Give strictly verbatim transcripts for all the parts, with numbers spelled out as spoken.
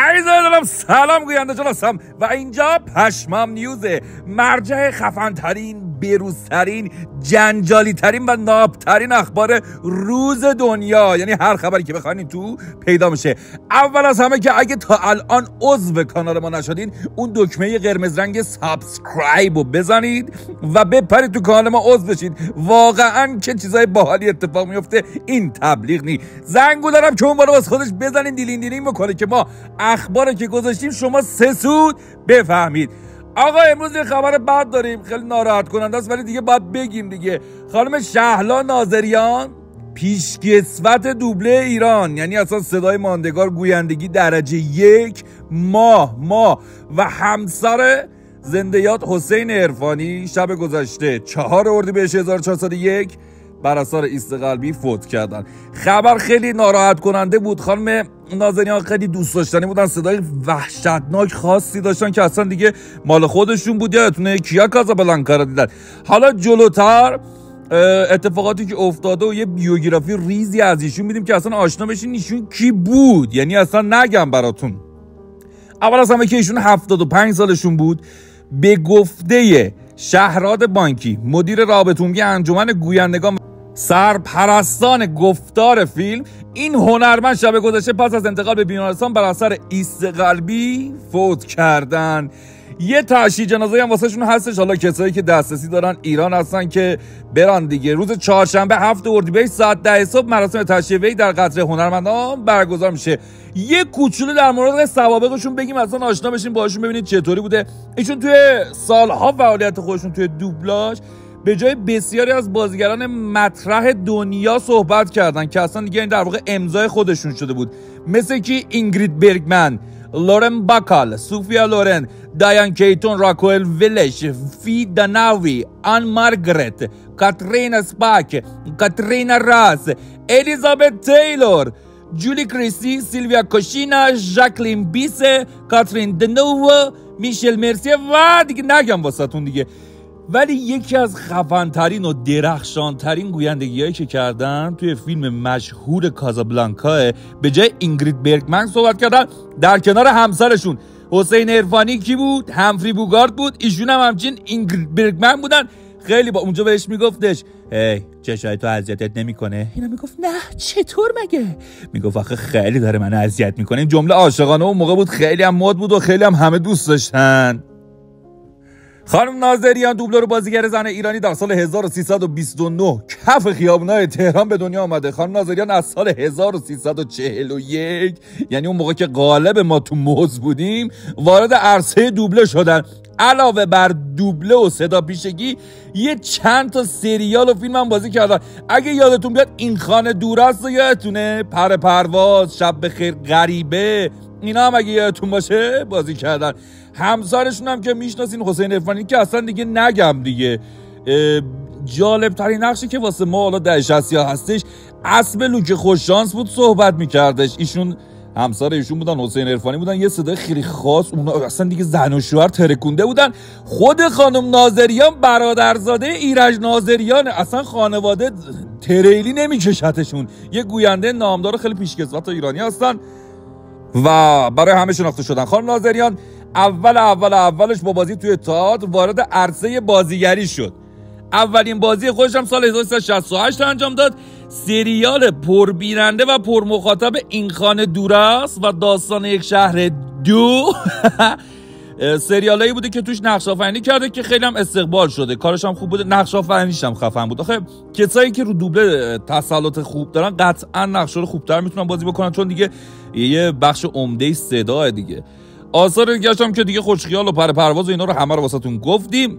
عزیزان دارم سلام گوینده جان هستم و اینجا پشمام نیوزه، مرجع خفن‌ترین، بروزترین، جنجالی‌ترین و نابترین اخبار روز دنیا. یعنی هر خبری که بخواین تو پیدا میشه. اول از همه که اگه تا الان عضو کانال ما نشدین، اون دکمه قرمز رنگ سابسکرایب رو بزنید و بپرید تو کانال ما عضو بشید. واقعا چه چیزای باحالی اتفاق میفته، این تبلیغ نی. زنگولارم که اون بالا واسه خودش بزنین دیلین دیلین بکنه که ما اخباری که گذاشتیم شما سه سود بفهمید. آقا امروز یه خبر بد داریم، خیلی ناراحت کننده است ولی دیگه باید بگیم دیگه. خانم شهلا ناظریان پیشکسوت دوبله ایران، یعنی اصلا صدای ماندگار، گویندگی درجه یک، ماه ماه و همسر زنده یاد حسین عرفانی شب گذشته چهار اردیبهشت هزار و چهارصد و یک بر اثر ایست قلبی فوت کردن. خبر خیلی ناراحت کننده بود. خانم ناظریان خیلی دوست داشتنی بودن، صدای وحشتناک خاصی داشتن که اصلا دیگه مال خودشون بود. یادتونه کیا کازابلانکا رو دیدن. حالا جلوتر اتفاقاتی که افتاده و یه بیوگرافی ریزی از ایشون میدیم که اصلا آشنا بشین ایشون کی بود. یعنی اصلا نگم براتون. اول از همه که ایشون هفتاد و پنج سالشون بود. به گفته شهراد بانکی، مدیر رابطه عمومی انجمن گویندگان، سرپرستان گفتار فیلم، این هنرمند شب گذشته پس از انتقال به بیمارستان بر اثر ایست قلبی فوت کردن. یه تشییع جنازه هم واسه شون هستش. حالا کسایی که دسترسی دارن ایران هستن که بران دیگه. روز چهارشنبه هفت اردیبهشت ساعت ده صبح مراسم تشییع وی در قصر هنرمندان برگزار میشه. یه کوچولو در مورد سوابقشون بگیم اصلا آشنا بشین باهاشون، ببینید چطوری بوده. ایشون توی سالها فعالیت خودشون توی دوبلاژ به جای بسیاری از بازیگران مطرح دنیا صحبت کردن که اصلا دیگه این در واقع امضای خودشون شده بود، مثل کی اینگرید برگمن، لورن باکال، سوفیا لورن، دایان کیتون، راکوئل ویلش، فی داناوی، آن مارگرت، کاترینا سپاک، کاترینا راس، الیزابت تیلور، جولی کریستی، سیلویا کوشینا، ژاکلین بیسه، کاترین دنوو، میشل مرسیه و دیگه نگم واسهتون دیگه. ولی یکی از خفن‌ترین و درخشان‌ترین گویندگی‌هایی که کردن توی فیلم مشهور کازابلانکا، به جای اینگرید برگمن صحبت کردن در کنار همسرشون حسین عرفانی کی بود؟ همفری بوگارد بود. ایشون هم همچین اینگرید برگمن بودن. خیلی با اونجا بهش میگفتش هی چشای تو اذیتت نمیکنه؟ اینا میگفت نه چطور مگه؟ میگفت آخه خیلی داره منو اذیت میکنه. این جمله عاشقانه اون موقع بود، خیلی هم مد بود و خیلی هم همه دوست داشتن. خانم ناظریان دوبلور بازیگر زن ایرانی در سال هزار و سیصد و بیست و نه کف خیابونای تهران به دنیا آمده. خانم ناظریان از سال هزار و سیصد و چهل و یک، یعنی اون موقع که غالب ما تو موز بودیم، وارد عرصه دوبله شدن. علاوه بر دوبله و صدا پیشگی یه چند تا سریال و فیلم هم بازی کردن. اگه یادتون بیاد این خانه دور است، یادتونه پر پرواز، شب بخیر، غریبه، اینا هم اگه یادتون باشه بازی کردن. همسرشون هم که میشناسین حسین عرفانی که اصلا دیگه نگم دیگه. جالب ترین نقشی که واسه ما حالا در شصتی ها هستش، اسب لوک خوششانس بود صحبت میکردش. ایشون همسر ایشون بودن، حسین عرفانی بودن. یه صدای خیلی خاص، اونا اصلا دیگه زن و شوهر ترکونده بودن. خود خانم ناظریان برادرزاده ایرج ناظریان، اصلا خانواده تریلی نمیکشتشون. یه گوینده نامدار خیلی پیشکسوت ایرانی هستن و برای همه شناخته شدن. خانم ناظریان اول اول اولش با بازی توی تئاتر وارد عرصه بازیگری شد. اولین بازی خودش هم سال هزار و سیصد و شصت و هشت انجام داد. سریال پربیننده و پرمخاطب این خانه دور است و داستان یک شهر دو سریالایی بوده که توش نقش آفرینی کرده که خیلی هم استقبال شده. کارش هم خوب بوده، نقش آفرینیش هم خفن بود. آخه کسایی که رو دوبله تسلط خوب دارن قطعا نقشا رو خوبتر میتونن بازی بکنن، چون دیگه یه بخش عمده صدا دیگه. آثار دیگه هم که دیگه خوشخیال و پر پرواز و اینا رو همه رو واسهتون گفتیم.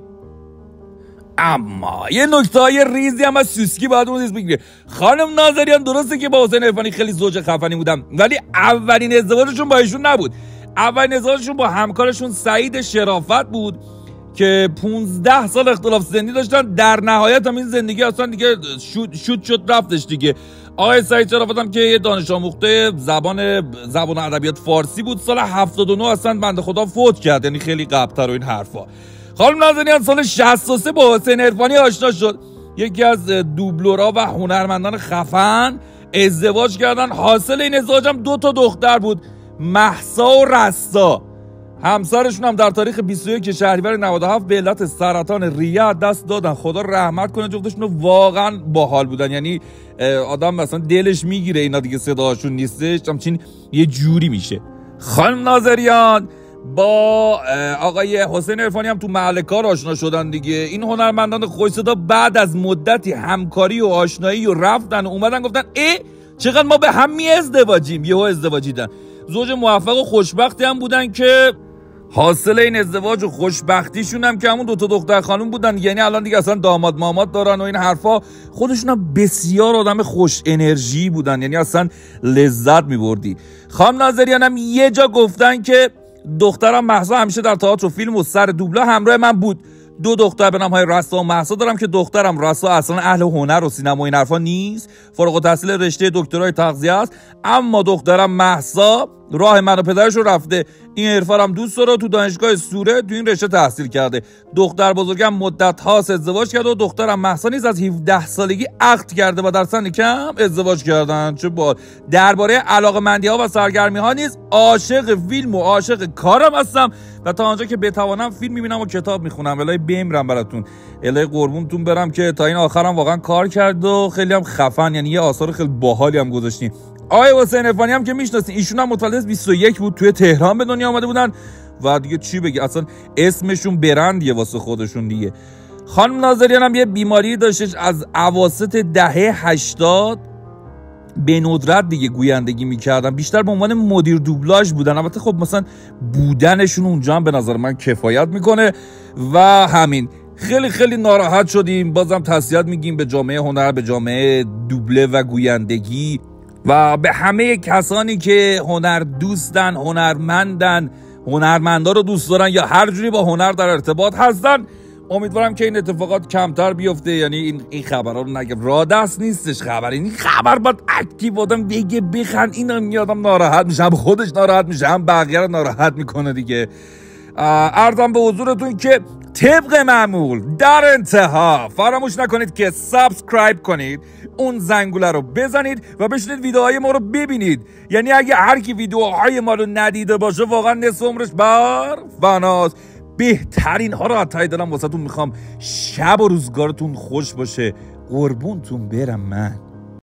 اما یه نکته‌های ریزی هم از سوسکی باید اون ریز بگیره. خانم ناظریان درسته که با حسین عرفانی خیلی زوج خفنی بودن، ولی اولین ازدواجشون با ایشون نبود. اولین ازدواجشون با همکارشون سعید شرافت بود که پونزده سال اختلاف سنی داشتن. در نهایت هم این زندگی اصلا دیگه شوت شد شد رفتش دیگه. آقای سعید شرافت هم که یه دانش آموخته زبان زبان ادبیات فارسی بود، سال هفتاد و نه اصلا بنده خدا فوت کرد، یعنی خیلی قبل‌تر و این حرفا. خانم ناظریان سال شصت و سه با حسین عرفانی آشنا شد، یکی از دوبلورها و هنرمندان خفن. ازدواج کردن. حاصل این ازدواج هم دو تا دختر بود. مهسا و رسا. همسرشون هم در تاریخ بیست و یک شهریور نود و هفت به علت سرطان ریه دست دادن. خدا رحمت کنه، جفتشون واقعا باحال بودن. یعنی آدم مثلا دلش میگیره اینا دیگه صداشون نیستش، همچین یه جوری میشه. خانم ناظریان با آقای حسین عرفانی هم تو محل کار آشنا شدن دیگه. این هنرمندان خوش صدا بعد از مدتی همکاری و آشنایی و رفتن و اومدن گفتن ای چقدر ما به هم می ازدواجیم. یهو ازدواجیدن. زوج موفق و خوشبختی هم بودن که حاصل این ازدواج و خوشبختیشون هم که همون دوتا دختر خانم بودن. یعنی الان دیگه اصلا داماد ماماد دارن و این حرفا. خودشون هم بسیار آدم خوش انرژی بودن، یعنی اصلا لذت میبردی. خانم ناظریان هم یه جا گفتن که دخترم مهسا همیشه در تئاتر و فیلم و سر دوبله همراه من بود. دو دختر به نام های رسا و مهسا دارم که دخترم رسا اصلا اهل هنر و سینما و این حرفا نیست، فارغ التحصیل رشته دکترای تغذیه است. اما دخترم مهسا راه من و پدرش رو رفته. این حرفا هم دوست داره، تو دانشگاه سوره تو این رشته تحصیل کرده. دختر بزرگم مدت هاست ازدواج کرده و دخترم مهسا نیز از هفده سالگی عقد کرده و در سن کم ازدواج کردن. چه با درباره علاقه‌مندی ها و سرگرمی ها نیز عاشق فیلم و عاشق کارم هستم و تا آنجا که بتوانم فیلم میبینم و کتاب میخونم. الهی بمیرم براتون، الهی قربونتون برم که تا این آخرم واقعا کار کرد و خیلی هم خفن، یعنی یه آثار خیلی باحالی هم گذاشتین. آقای حسین عرفانی هم که میشناسین، ایشون هم متولد بیست و یک بود، توی تهران به دنیا آمده بودن و دیگه چی بگی، اصلا اسمشون برندیه واسه خودشون دیگه. خانم ناظریان هم یه بیماری داشتش از اواسط دهه هشتاد به ندرت دیگه گویندگی میکردن، بیشتر به عنوان مدیر دوبلاژ بودن. البته خب مثلا بودنشون اونجا هم به نظر من کفایت میکنه و همین. خیلی خیلی ناراحت شدیم. بازم تسلیت میگیم به جامعه هنر، به جامعه دوبله و گویندگی و به همه کسانی که هنر دوستن، هنرمندن، هنرمندا رو دوست دارن یا هر جوری با هنر در ارتباط هستن. امیدوارم که این اتفاقات کمتر بیفته. یعنی این این خبرها رو نگم، را دست نیستش خبر. این خبر باید اکتیو آدم بگه بخند، اینا میادم ناراحت میشه، هم خودش ناراحت میشه هم بقیه رو ناراحت میکنه دیگه. عرضم به حضورتون که طبق معمول در انتها فراموش نکنید که سابسکرایب کنید، اون زنگوله رو بزنید و بشینید ویدیوهای ما رو ببینید. یعنی اگه هر کی ویدیوهای ما رو ندیده باشه واقعا نصف عمرش بر فناست. بهترین ها رو عطای دارم واسهتون میخوام. شب و روزگارتون خوش باشه. قربونتون برم من.